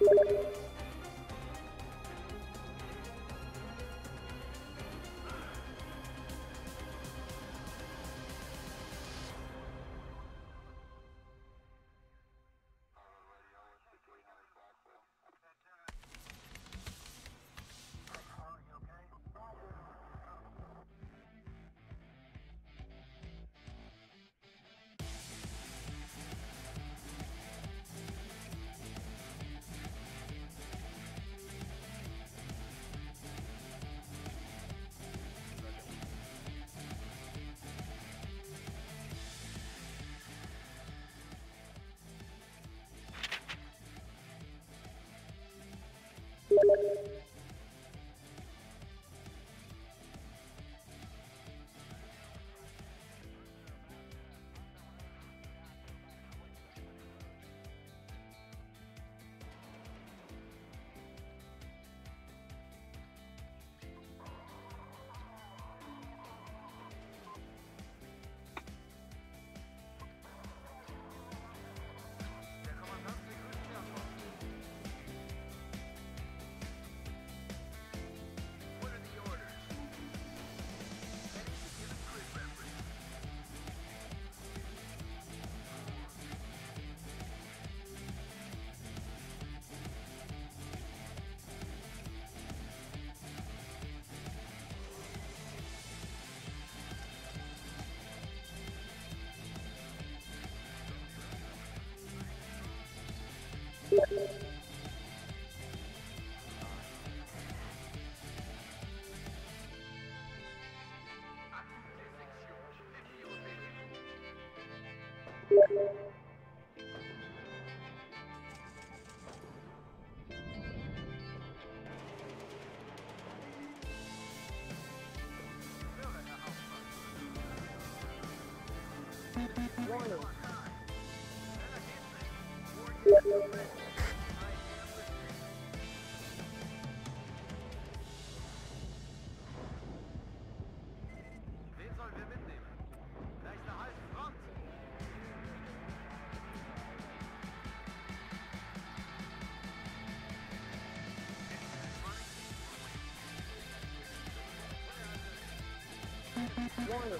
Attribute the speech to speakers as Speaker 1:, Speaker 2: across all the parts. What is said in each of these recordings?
Speaker 1: Warning.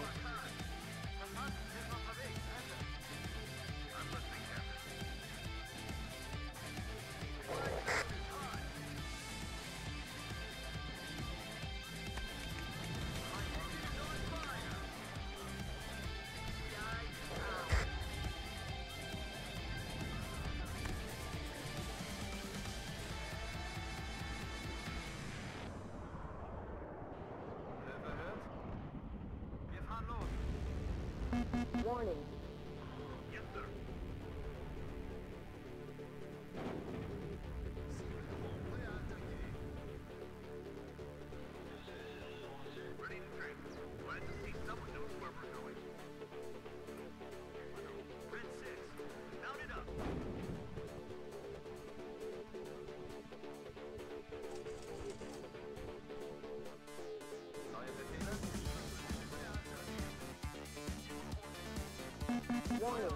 Speaker 1: Warning.
Speaker 2: Ready to train. Glad to see someone knows where we're going. Red 6, mount it up.
Speaker 1: Warning.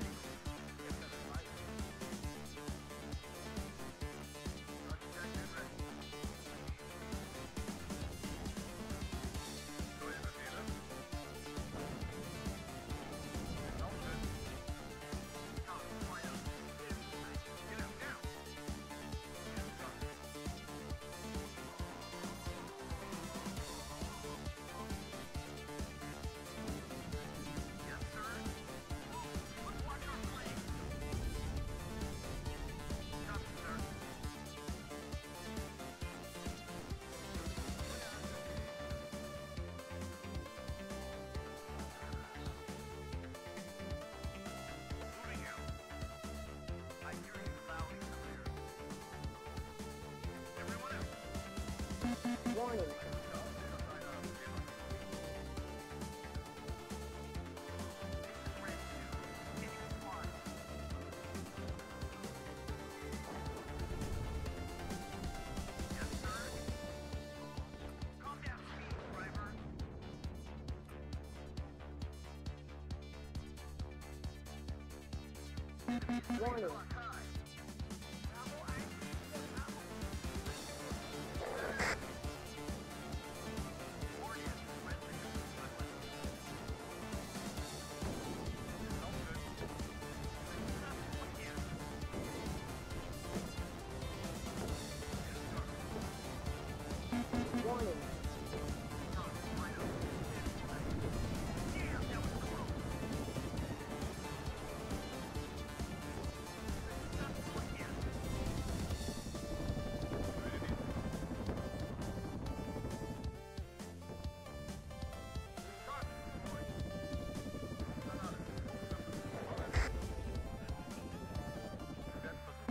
Speaker 1: Warning. Warning.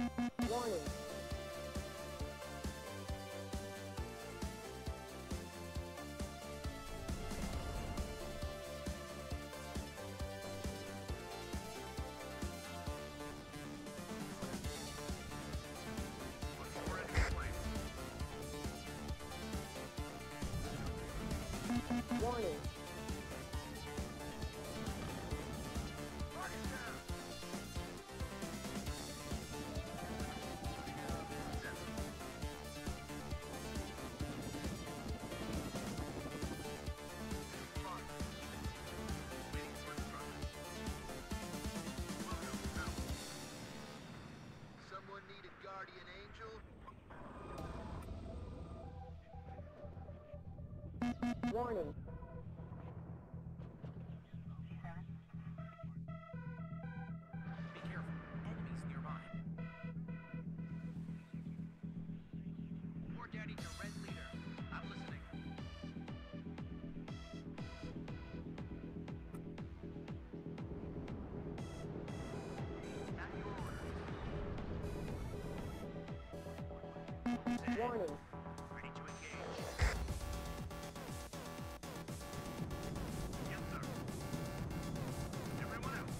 Speaker 1: Warning.
Speaker 2: Looking for enemy flank.
Speaker 1: Warning.
Speaker 2: Target down. Fine. Waiting for instructions. Welcome, out. Someone need a guardian angel?
Speaker 1: Warning.
Speaker 3: Be careful. Enemies nearby.
Speaker 2: War Daddy to Red Leader. I'm listening. At your orders.
Speaker 1: Warning.
Speaker 2: Ready to engage. Yes, sir. Everyone out.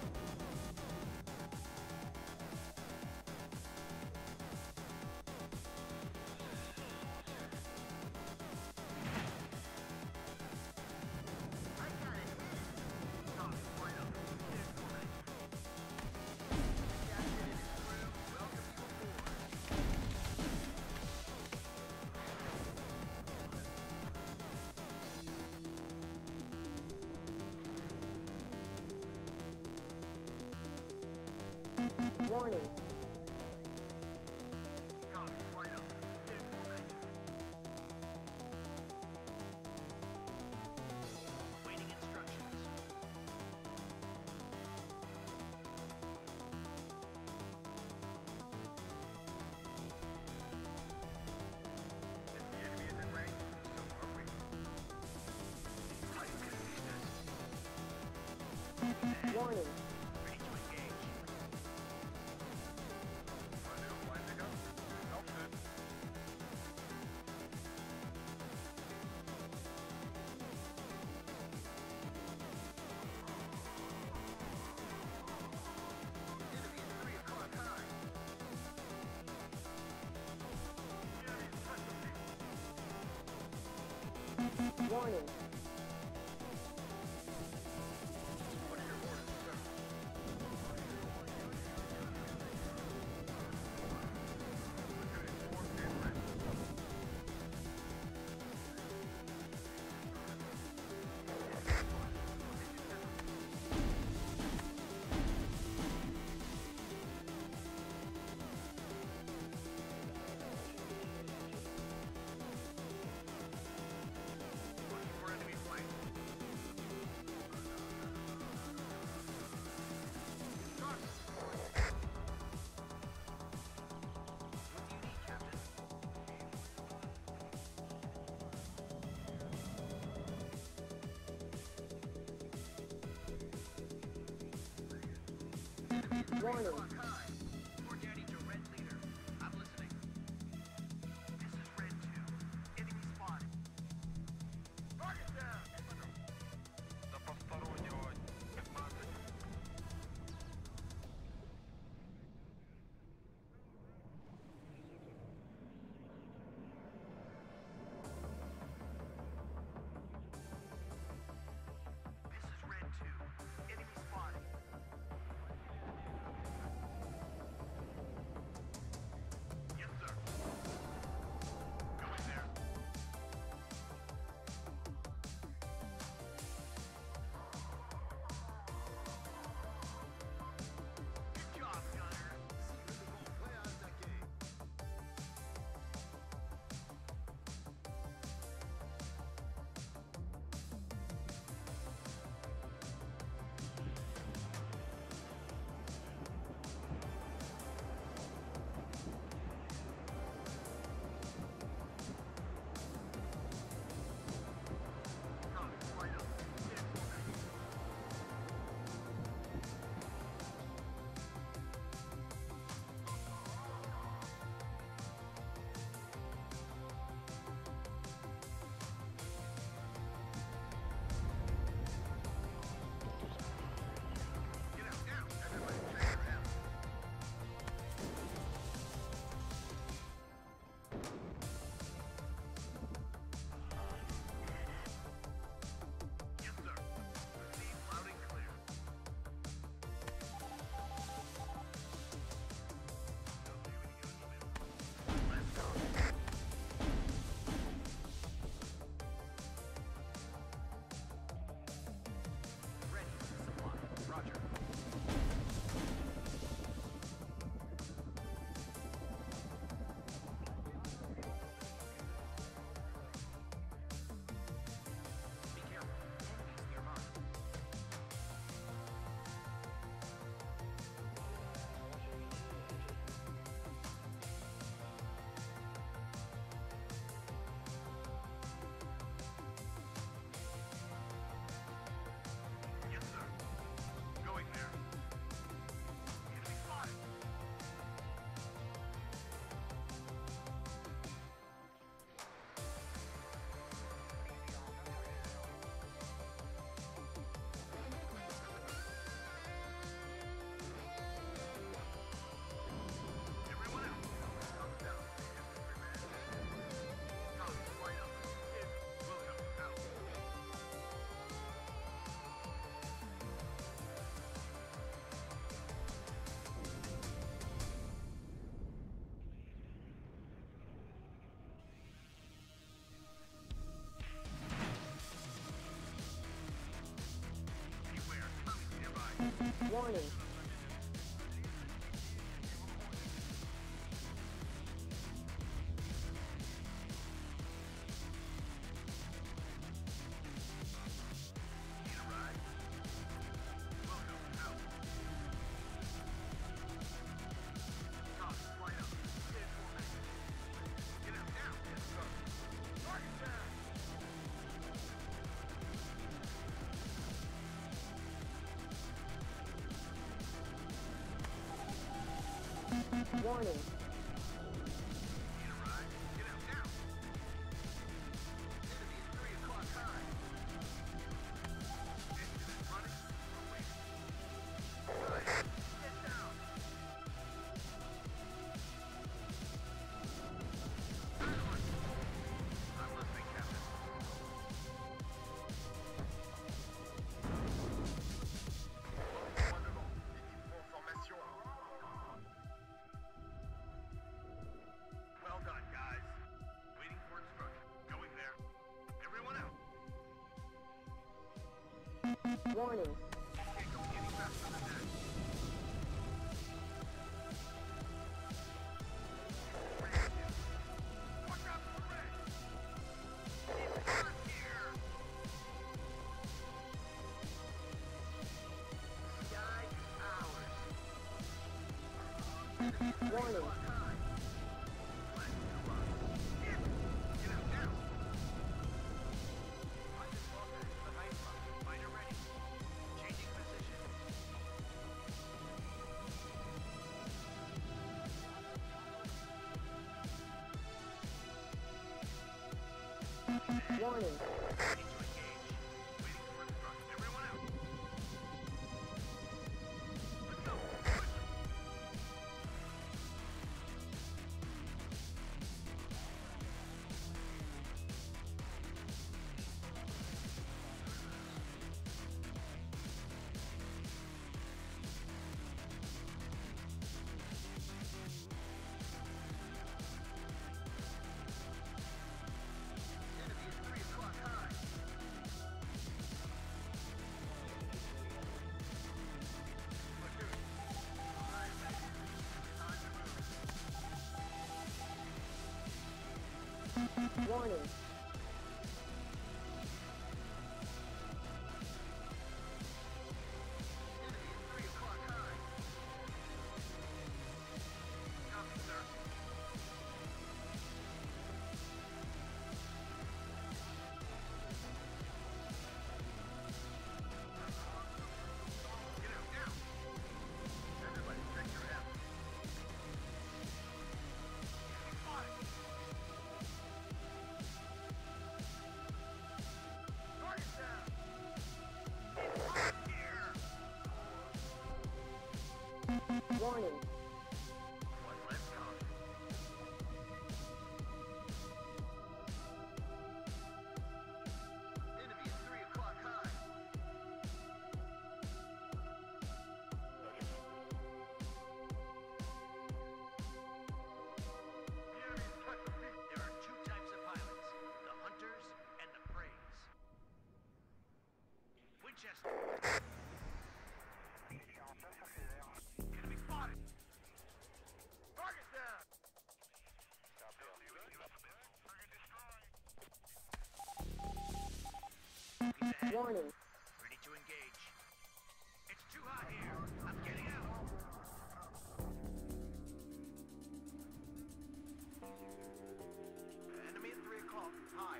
Speaker 2: I got it. Tommy, right up. Incoming. Captain and his crew welcome you aboard.
Speaker 1: Warning.
Speaker 2: Tommy, right up. Incoming. Waiting instructions. If the enemy is in range, so are we. How you gonna beat this?
Speaker 1: Warning.
Speaker 2: Ready to engage. Rendezvous flight pickup? Outfit. Enemy is 3 o'clock high. Enemy is touching me.
Speaker 1: Warning.
Speaker 2: What are your orders, sir? Platoon informed and ready. Looking for enemy flank. Target. What do you need, Captain? Enemy is 3
Speaker 1: Warning.
Speaker 2: o'clock high. War Daddy to Red Leader. I'm listening. This is Red 2. Enemy spotted. Target down. За постороннего 15. This is Red 2. Enemy spotted.
Speaker 1: Warning.
Speaker 2: Need a ride? Welcome out. Top, line up. Get in formation. Get out now. Let's go. Target down.
Speaker 1: Warning.
Speaker 2: Need a ride? Get out now. Enemy at 3 o'clock high. Engine is running. We're waiting. Guys, get down. I'm listening, Captain. Commandement, équipe en formation. Well done, guys. Waiting for instruction. Going there. Everyone out.
Speaker 1: Warning.
Speaker 2: Can't go any faster than that. Watch out for red. It's hot here. Sky is ours.
Speaker 1: Warning.
Speaker 2: Get out now.
Speaker 3: Fighter ready. Changing position.
Speaker 1: Warning.
Speaker 3: Ready to engage.
Speaker 2: Waiting for instruction. Everyone out. Let's go. Enemy is 3 o'clock high. Platoon. Time to move.
Speaker 1: Warning.
Speaker 2: Enemy is 3 o'clock high. Copy, sir. Get out now. Everybody check your F. Spotted. Target down. It's hot here.
Speaker 1: Warning.
Speaker 2: One less copy. Enemy is 3 o'clock high. The enemy's cut the beat.
Speaker 3: There are two types of pilots, the hunters and the preys. Winchester.
Speaker 2: Enemy spotted. Target down.
Speaker 3: He's ahead.
Speaker 1: Warning.
Speaker 3: Ready to engage. It's too hot here. I'm getting out. Enemy at 3 o'clock. High.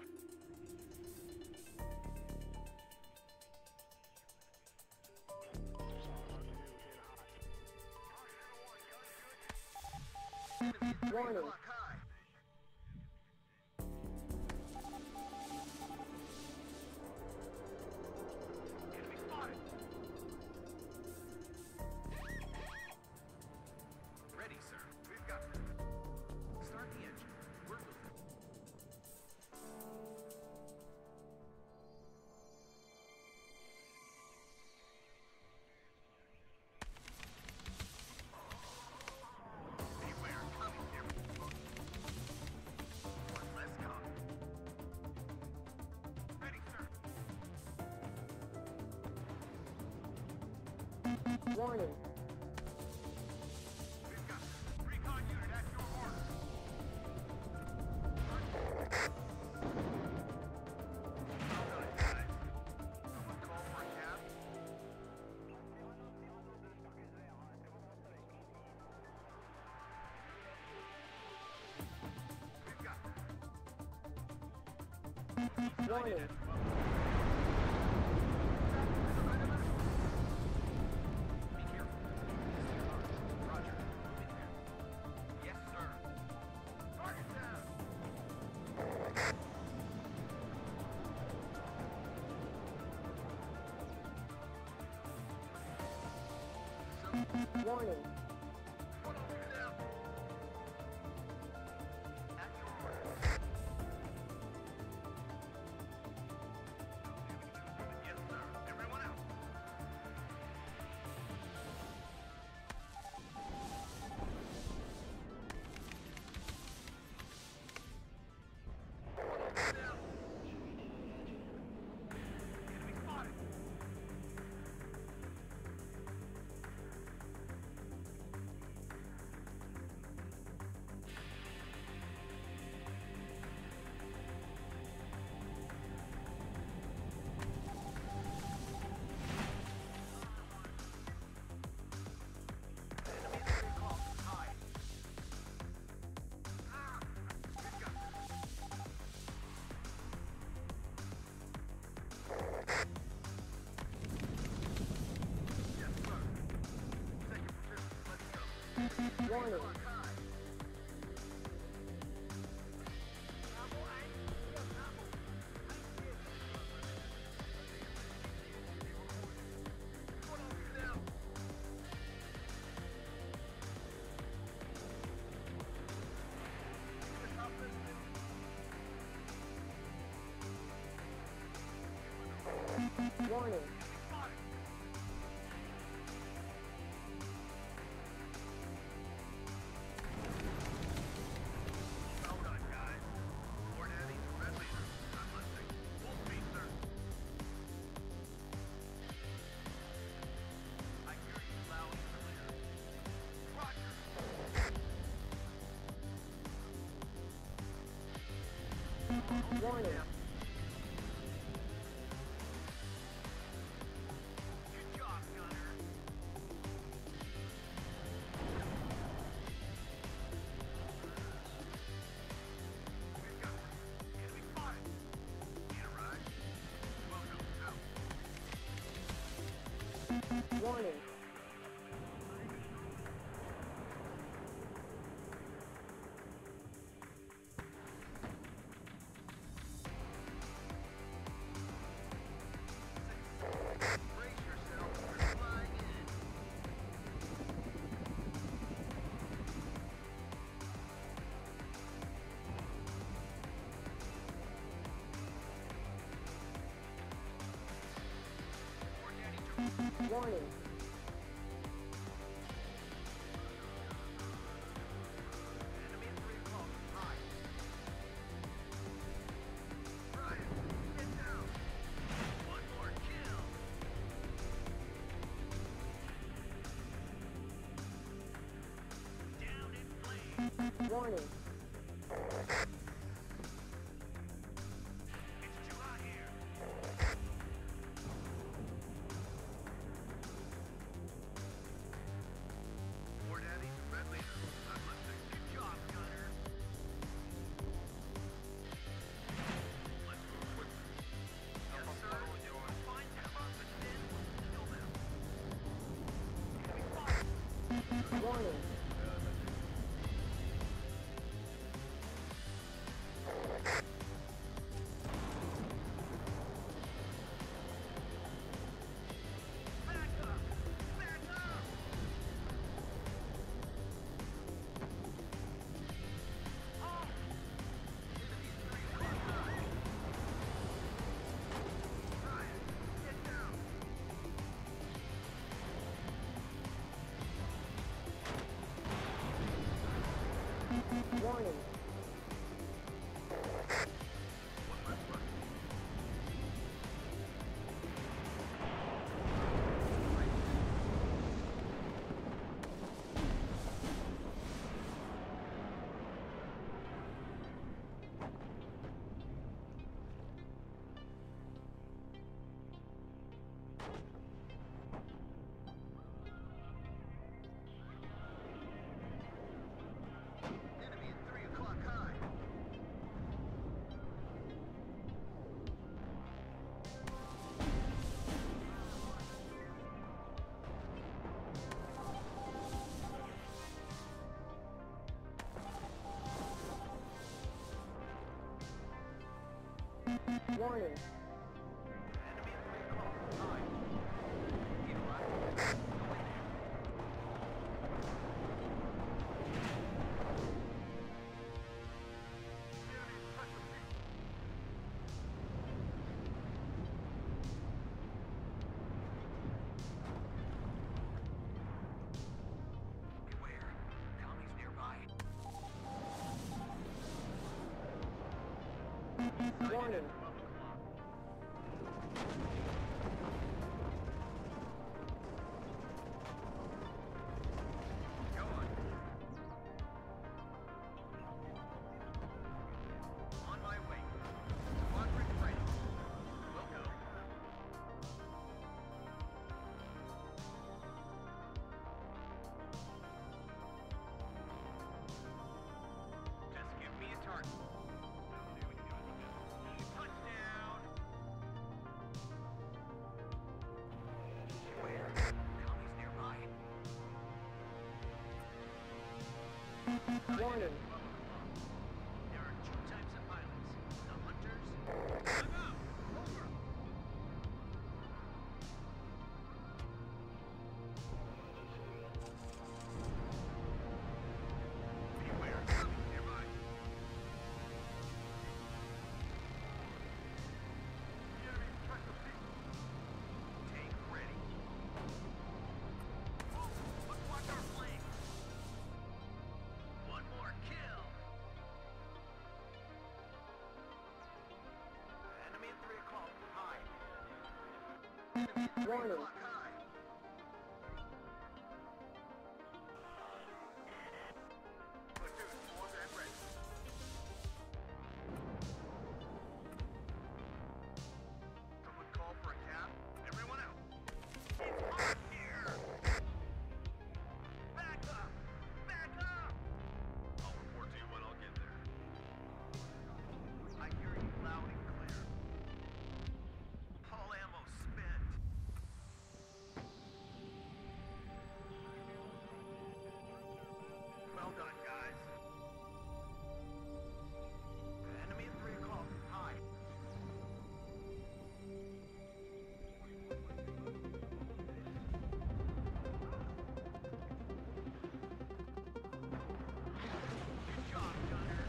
Speaker 2: Enemy is 3
Speaker 1: Warning.
Speaker 2: o'clock high. Enemy spotted.
Speaker 3: Ready, sir.
Speaker 2: We've got this.
Speaker 3: Start the engine. We're moving.
Speaker 2: Beware, coming here.
Speaker 1: Warning.
Speaker 2: We've got this. Recon unit at your order. Well done, guys. Someone call for a cab? We've got this.
Speaker 1: Warning.
Speaker 2: Be careful. Roger. Yes, sir. Target down.
Speaker 1: Warning.
Speaker 2: What will do now? At your order. Yes, sir. Everyone out. Enemy spotted. Enemy recall. High. We've got this. Yes, sir. Second position. Let's go.
Speaker 1: Warning.
Speaker 2: High. What will do now?
Speaker 1: Warning.
Speaker 2: Well done, guys. Lord Eddie, Red Leader. I'm listening. Full speed, sir. I hear you loud and clear. Roger.
Speaker 1: Warning.
Speaker 2: Good job, Gunner. We've got this. Enemy spotted. Need a ride? Welcome out.
Speaker 1: Warning.
Speaker 2: Brace yourself. We're flying in. Fort Daddy,
Speaker 1: Warning.
Speaker 2: enemy at 3 o'clock. High. Ryan, get down. One more kill. Down in flames.
Speaker 1: Warning.
Speaker 2: It's too hot here. Fort Daddy, Red Leader. I'm listening. Good job, Gunner. Let's move quickly. Yes, sir. Find them up and then kill them. Enemy spotted.
Speaker 1: Warning.
Speaker 2: Back up! Back up! Oh! Enemy's 3 o'clock high. Ryan, get down!
Speaker 1: Warning.
Speaker 2: One less run.
Speaker 1: Warning.
Speaker 2: Enemy in 3 o'clock. Hi. Eagle Eye. Go in there. Enemy pressure peak. Beware. Commies nearby.
Speaker 1: Warning.
Speaker 2: Go on. On my way. Squadron ready. We'll go. Just give me a target. Touchdown! Beware. Commies nearby.
Speaker 1: Warning.
Speaker 2: There are 2 types of pilots. The hunters. I'm out! Over! Beware. Coming nearby. Enemy pressure peak. Tank ready. Let's watch our flanks. One more kill. Enemy at 3 o'clock. High. Enemy at 3
Speaker 1: Warning.
Speaker 2: o'clock. High. Platoon formed and ready. Someone call for a cab? Everyone out. It's hot here. Back up! Back up! I'll report to you when I'll get there. I hear you loud and clear. All ammo spent. Well done, guys. Enemy at 3 o'clock. High. Good job, Gunner.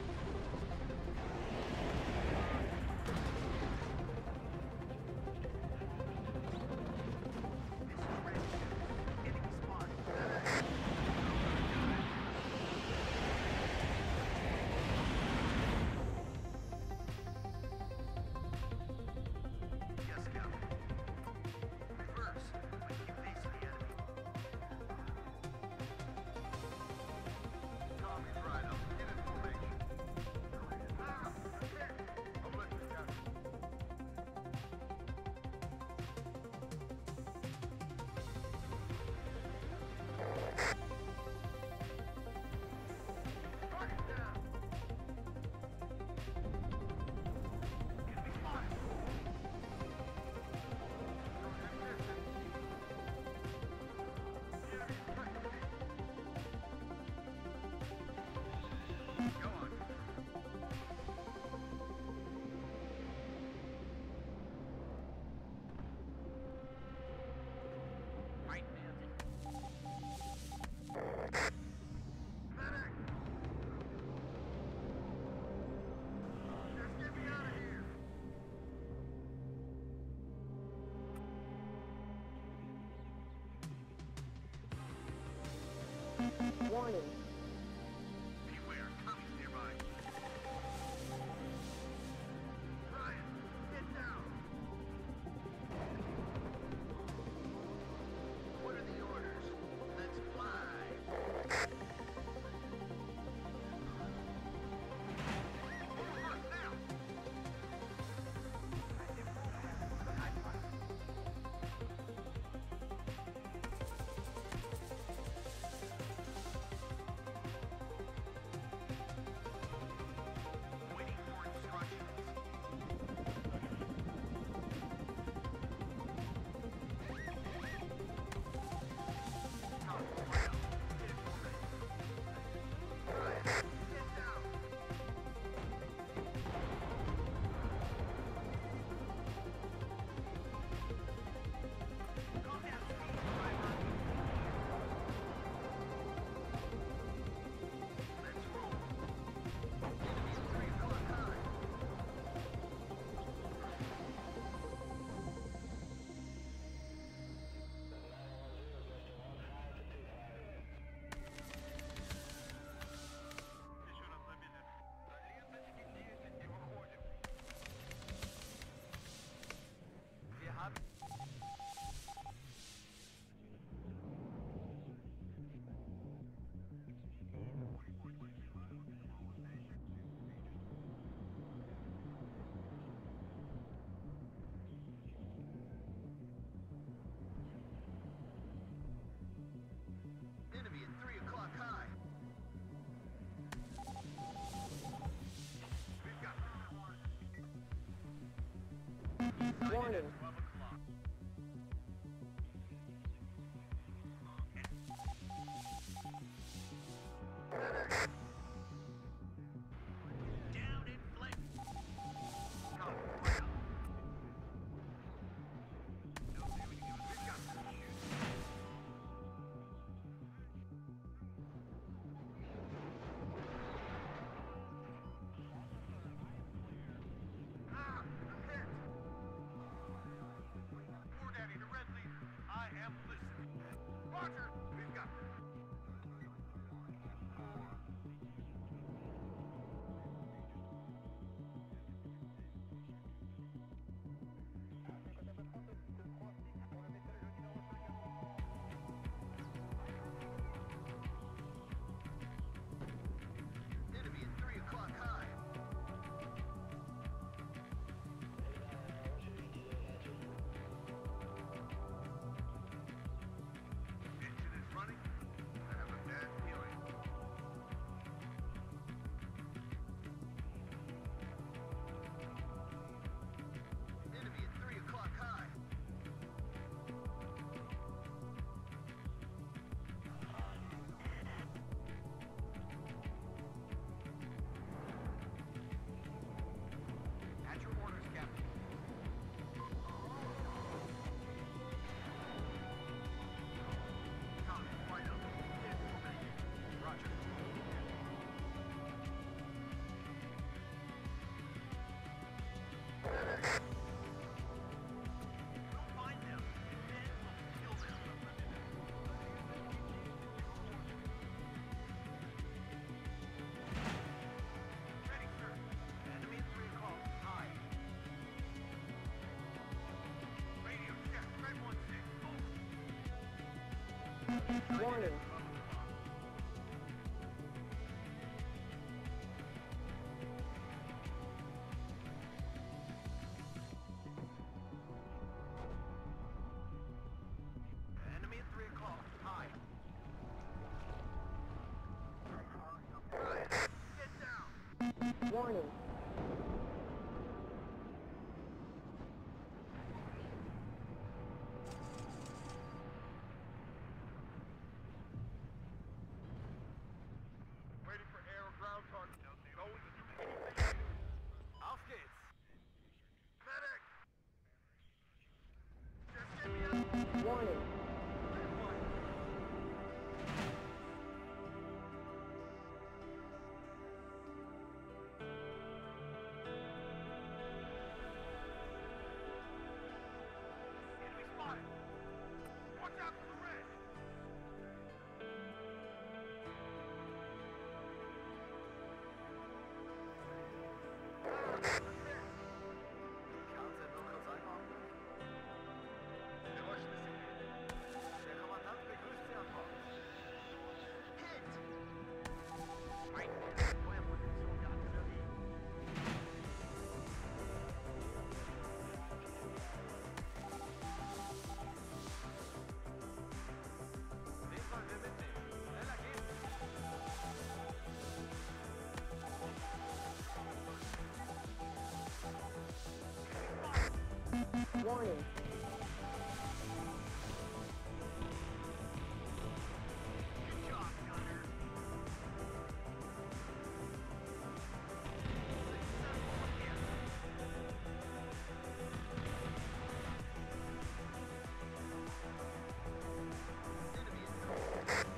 Speaker 2: This is Red 2. Enemy spotted. Yes, Captain. First, we keep face the enemy. Tommy's right up. Get in formation. Ah, shit. I'm with you, Captain. Target down. Enemy spotted. Go on. Right, man. Medic! Just get me out of here!
Speaker 1: Warning.
Speaker 2: Beware, commies nearby. Ryan, get down! What are the orders? Let's fly! Over now!
Speaker 1: Warning.
Speaker 3: 12 o'clock. Down in flames. Copy. Right up. No, there we go. We've got some shoot. Ah, I'm hit. War Daddy to Red Leader. I am listening. Roger. We've got this. Enemy at 3 o'clock high. Engine is running. I have a bad feeling. Enemy at 3 o'clock high. At your orders, Captain. Copy. Right up. In formation. Roger. We'll find them, and then we'll kill them. Ready, sir. Enemy at 3 o'clock high. Radio check. Red 1-6. Over.
Speaker 1: Warning.
Speaker 3: Enemy at 3 o'clock. High. Get down.
Speaker 1: Warning.
Speaker 3: Waiting for air or ground target. Going to do anything. Auf geht's. Medic. Just get me up.
Speaker 1: Warning.
Speaker 3: Red 1. Enemy spotted. Watch out for the red. Der Kommandant begrüßt Sie an Bord. Hit! Neue Position der Artillerie. Den sollen wir mitnehmen. Schneller geht's.
Speaker 1: Warning.
Speaker 3: Good job, Gunner. Successful again. Enemy is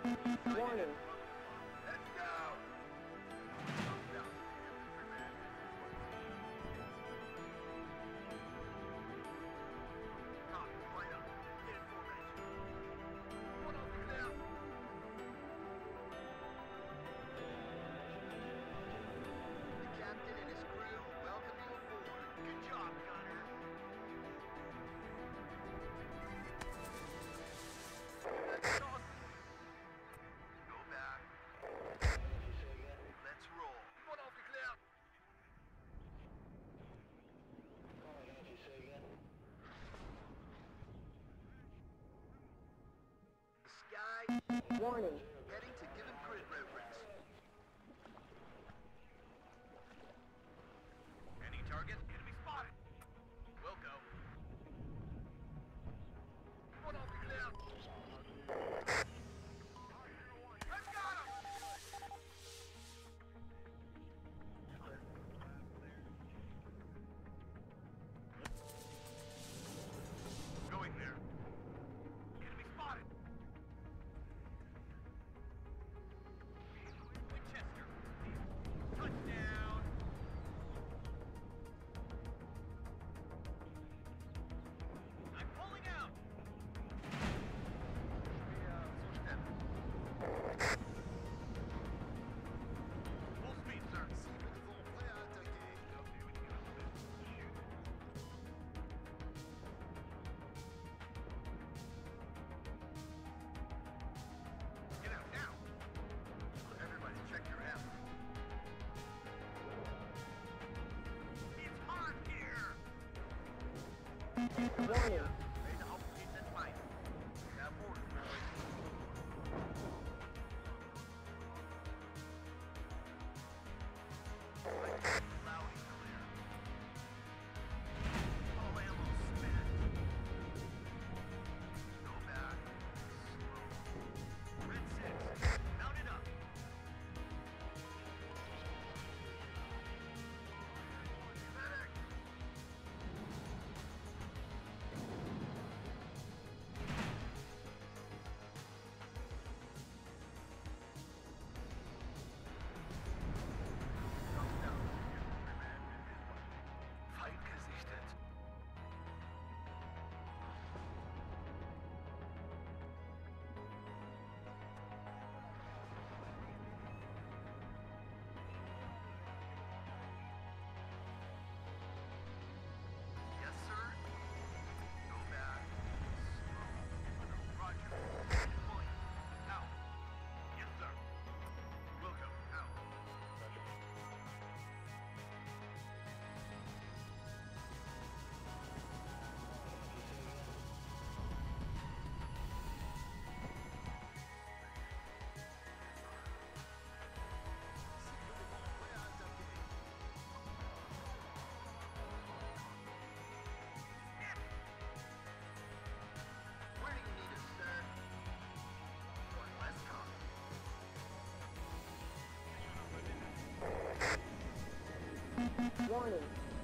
Speaker 1: Warning.
Speaker 3: Let's go! Copy, right up. Get in formation. One off the clear. The captain and his crew welcome you aboard. Good job, Gunner. That's awesome. Go back. Let's roll. One off the clear. Sky,
Speaker 1: Warning.
Speaker 3: heading to given grid reference. Any target? Enemy spotted. We'll go. One off the clear. Let's got him! Going there. Enemy spotted. Winchester. Touchdown. I'm pulling out. Full speed, sir. Get out now. Everybody check your ammo. It's hot here.
Speaker 1: Warning.
Speaker 3: Ready to upgrade that fight. We have orders, boys. Loud and clear. All ammo spent. Go back. Slow. Red 6. Mount it up. Medic. Thumbs down. Feind gesichtet. Yes, sir. Go back. Slow. Roger. Deploying. Out. Yes, sir. Welcome. Out. Where do you need us, sir? One less copy.
Speaker 1: Warning.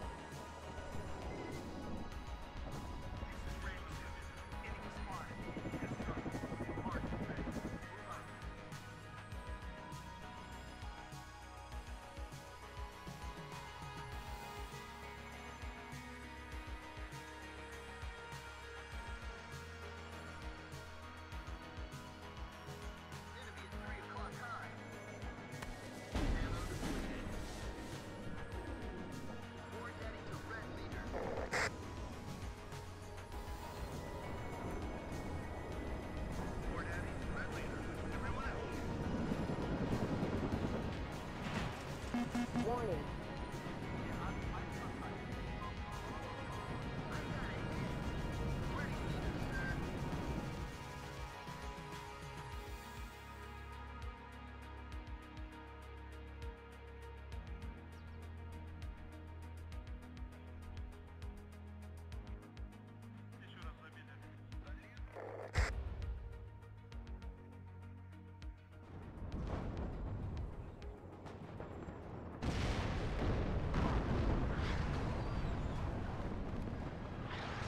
Speaker 3: This is Red 2. Enemy spotted. Yes, sir. Mark, ready. Move out. Enemy at 3 o'clock high. Ammo depleted. Board heading to red leader. Board heading to red leader. Everyone else.
Speaker 1: Warning.
Speaker 3: I got it. Where do you need us, sir?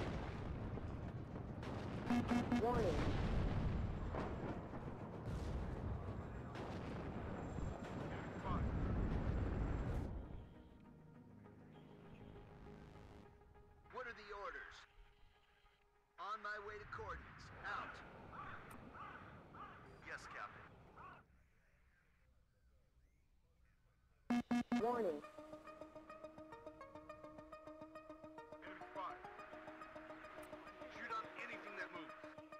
Speaker 1: Warning. Warning.
Speaker 3: Enemy spotted. Shoot on anything that moves.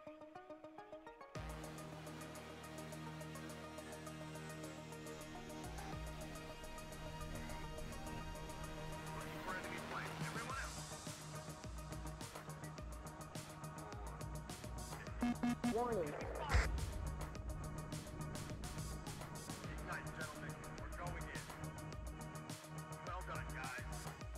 Speaker 3: Looking for enemy flank. Everyone else.
Speaker 1: Warning.
Speaker 3: Ignite, gentlemen. We're going in. Well done, guys.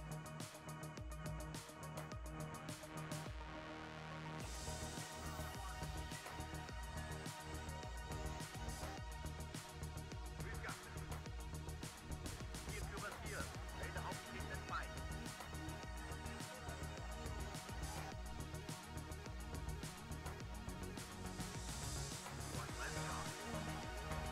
Speaker 3: We've got this. Hier für was hier. Melde auf den Feind. One less time.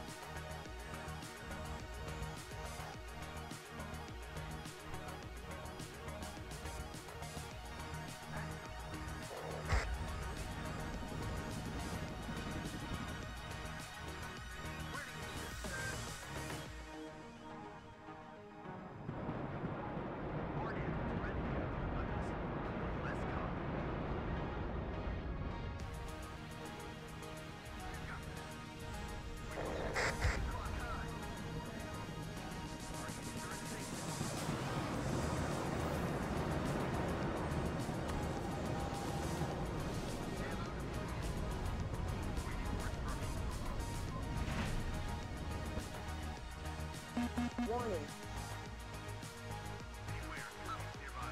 Speaker 1: Warning.
Speaker 3: Beware, coming nearby.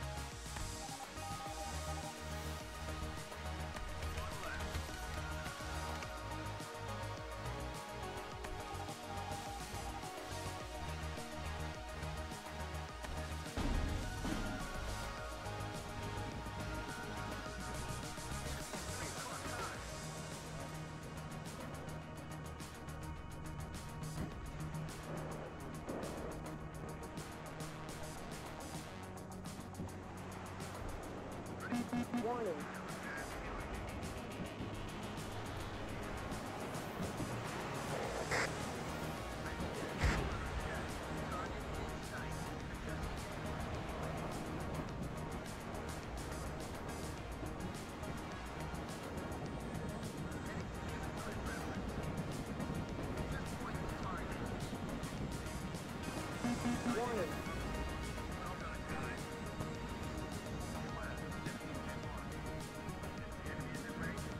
Speaker 3: One left.
Speaker 1: Warning. Warning.
Speaker 3: Well done, guys. West, 15-1. The enemy is in range.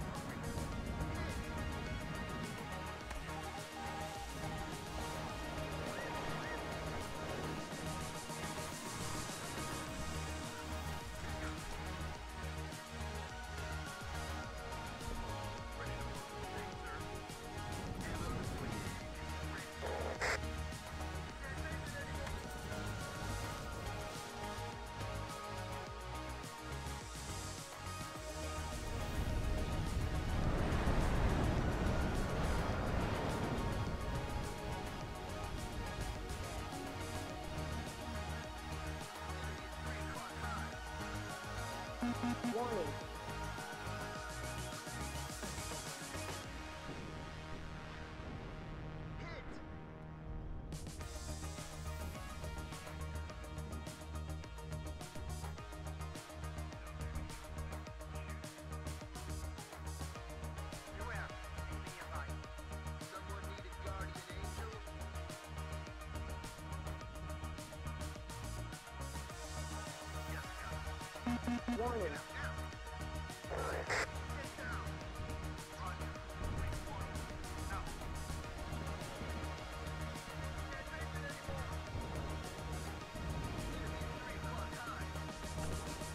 Speaker 3: Ready to move. Thanks, sir. Ammo depleted.
Speaker 1: Warning.
Speaker 3: Beware. Enemy nearby. Someone need a guardian angel? Yes, got it.
Speaker 1: Warning.
Speaker 3: Now. Get down. Roger. Make one. Out. Can't take it anymore. Enemy 3 o'clock high.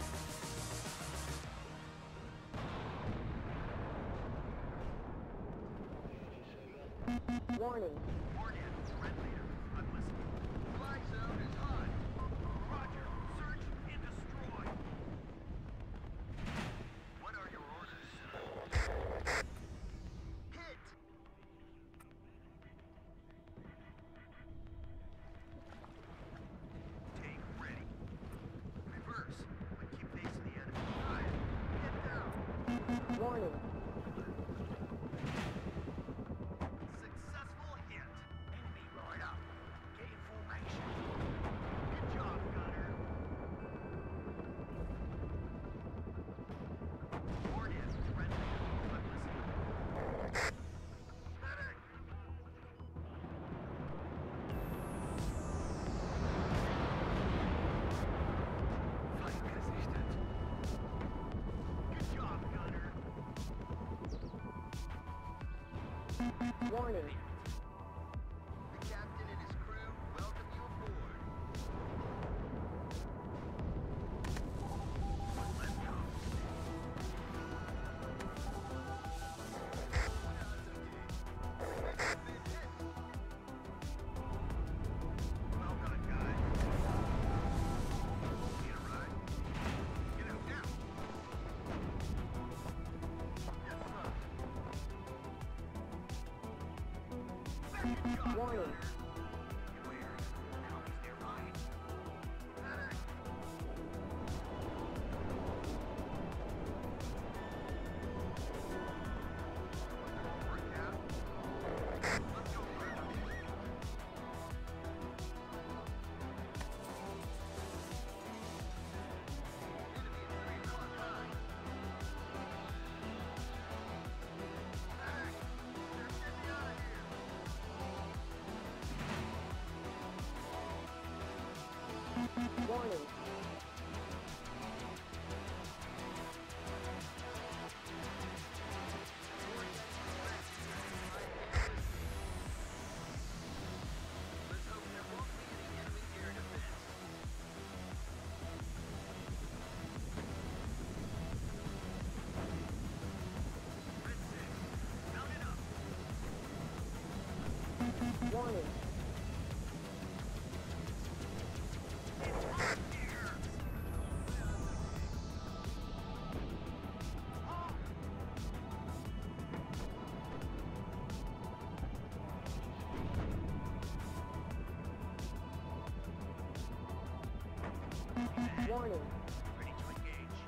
Speaker 1: Warning.
Speaker 3: Warn in. Red leader. I'm listening. Fly zone is hot. Roger. Search and destroy. What are your orders? Hit! Take ready. Reverse, but keep facing the enemy. Fire. Get down.
Speaker 1: Warning.
Speaker 3: Successful hit.
Speaker 1: Warning.
Speaker 2: The captain and his crew welcome you aboard. Let's go. Well done, guys. Need a ride? Get out now. Yes, sir. Second job.
Speaker 1: Warning.
Speaker 2: Where? Comes nearby. Medic. Work out. Let's go, Brenda. Enemy at 3 o'clock high. Medic. Just get me out of here.
Speaker 1: Warning.
Speaker 2: Let's hope there won't be any enemy air defense. Red 6, mount it up.
Speaker 1: Warning.
Speaker 2: It's hot here. Oh,
Speaker 1: Warning.
Speaker 2: ready to engage.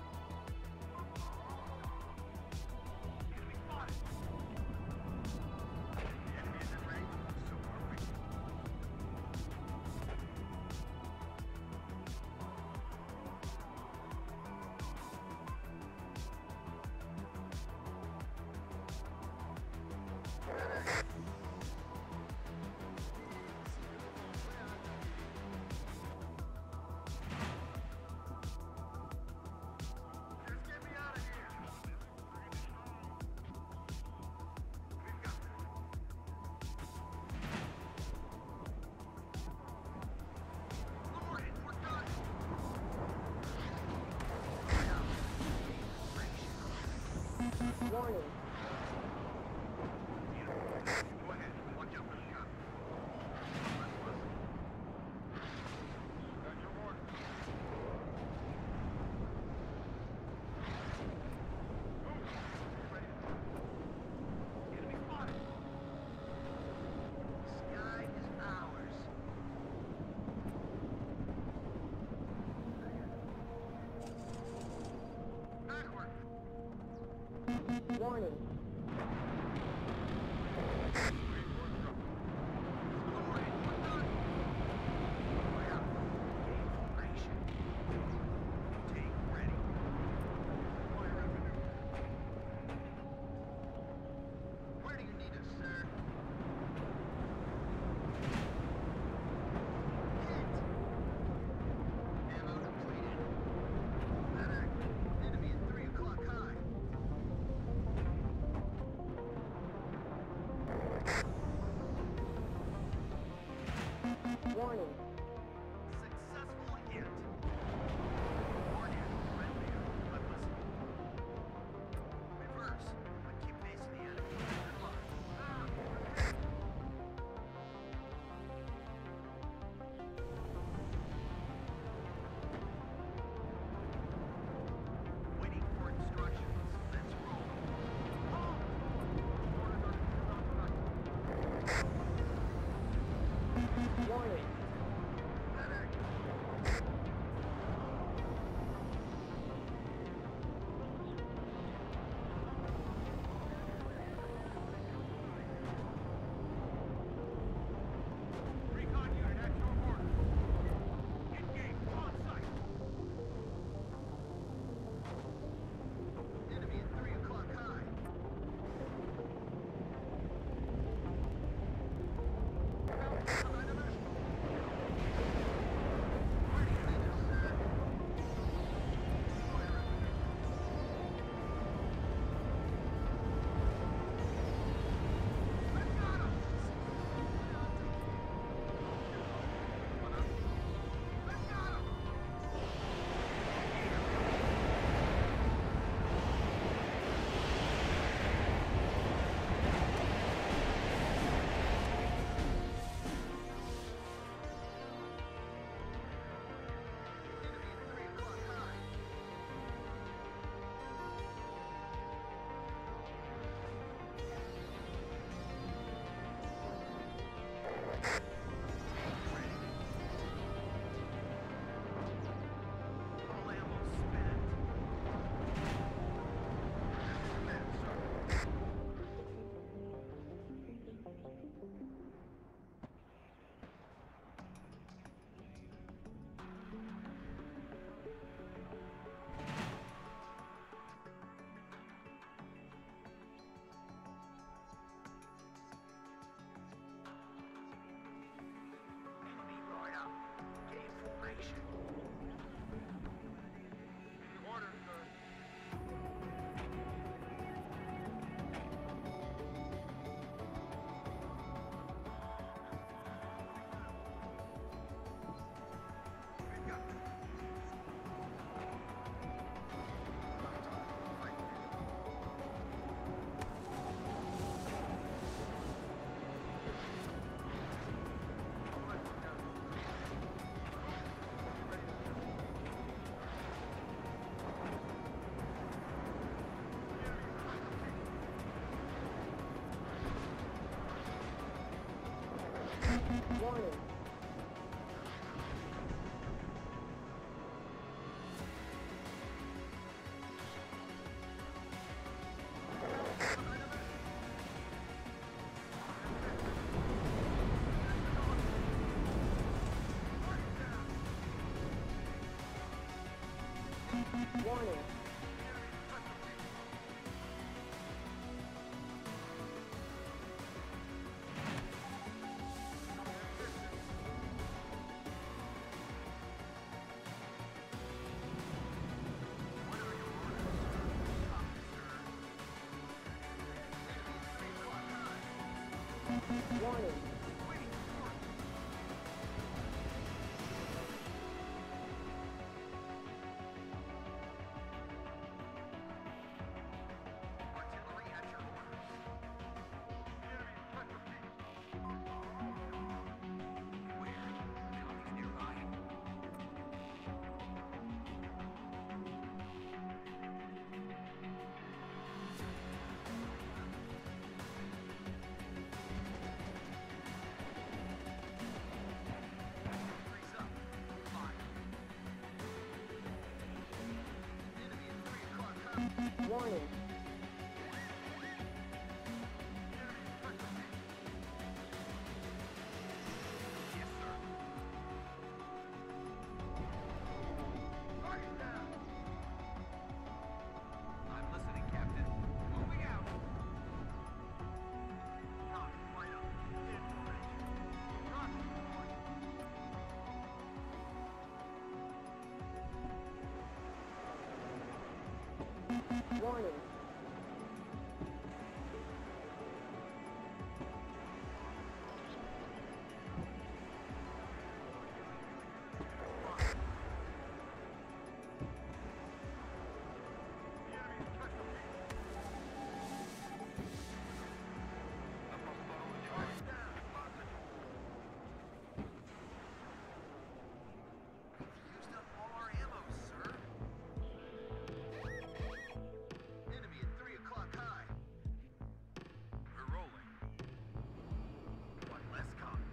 Speaker 2: Enemy spotted. Enemy isn't ready, so are we. Just get me out of here. We've got this. Lord, we're done.
Speaker 1: Warning.
Speaker 2: Go ahead. Watch out for the gun. Let's listen. Got your order. Move. Ready to move. Enemy spotted. Sky is ours. Backward.
Speaker 1: Warning.
Speaker 2: Lord, we're done. Way out. Formation. Take ready. Fire revenue. Where do you need us, sir? Hit. Ammo depleted. Medic. Enemy at 3 o'clock high.
Speaker 1: Warning. Warning. Warning.
Speaker 2: Artillery at your orders. Enemy infantry. Where? Buildings nearby. Freeze up. Fire. Enemy at 3 o'clock high.
Speaker 1: Warning.
Speaker 2: Yes, sir. Target down. I'm listening, Captain. Moving out. Rock, right up. Information. Rocket point.
Speaker 1: Warning.
Speaker 2: Used up all our ammo, sir. Enemy at 3 o'clock high. We're rolling. One less coming.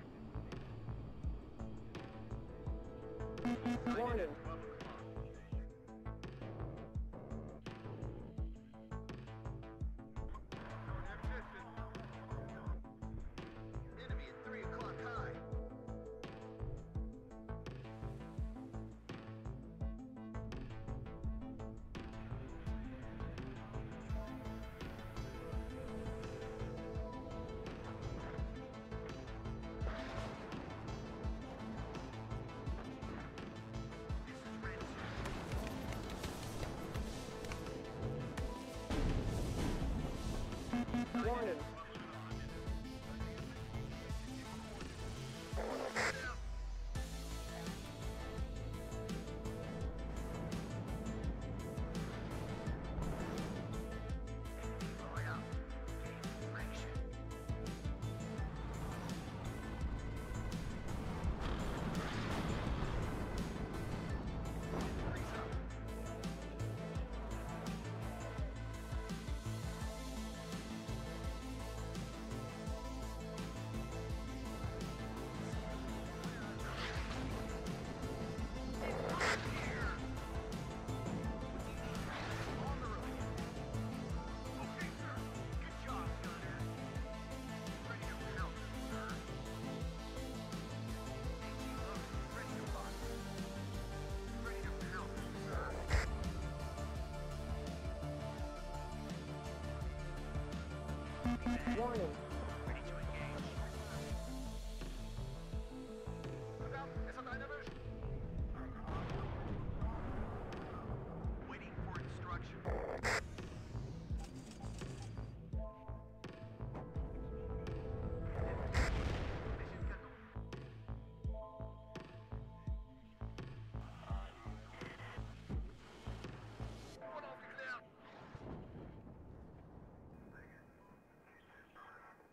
Speaker 1: Warning.
Speaker 2: 12 o'clock. Enemy at 3 o'clock high. This is Red 2.
Speaker 1: Warning.
Speaker 2: Right up. Gain traction. Freeze up. Here. On the road. Okay, sir. Good job, Gunner. Ready to pound them, sir. Ready to bust. Ready to pound them, sir.
Speaker 1: Warning.
Speaker 2: Ready to engage. Es hat einen erwischt. Waiting for instruction. Mission schedule. One off geklärt.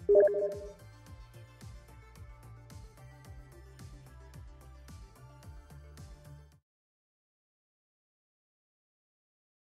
Speaker 1: Warning.